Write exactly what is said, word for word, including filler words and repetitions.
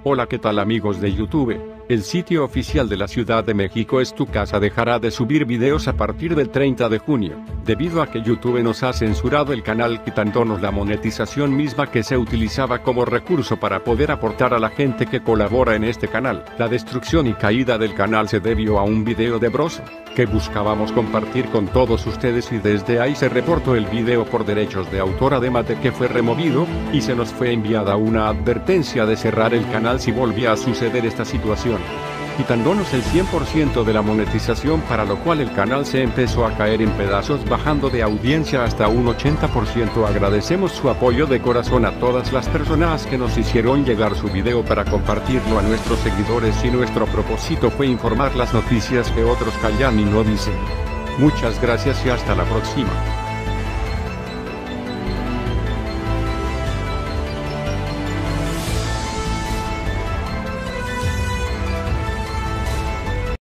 Hola, ¿qué tal amigos de YouTube? El sitio oficial de la Ciudad de México Es Tu Casa dejará de subir videos a partir del treinta de junio, debido a que YouTube nos ha censurado el canal quitándonos la monetización misma que se utilizaba como recurso para poder aportar a la gente que colabora en este canal. La destrucción y caída del canal se debió a un video de Broso, que buscábamos compartir con todos ustedes y desde ahí se reportó el video por derechos de autor, además de que fue removido, y se nos fue enviada una advertencia de cerrar el canal si volvía a suceder esta situación, quitándonos el cien por ciento de la monetización, para lo cual el canal se empezó a caer en pedazos, bajando de audiencia hasta un ochenta por ciento. Agradecemos su apoyo de corazón a todas las personas que nos hicieron llegar su video para compartirlo a nuestros seguidores, y nuestro propósito fue informar las noticias que otros callan y no dicen. Muchas gracias y hasta la próxima.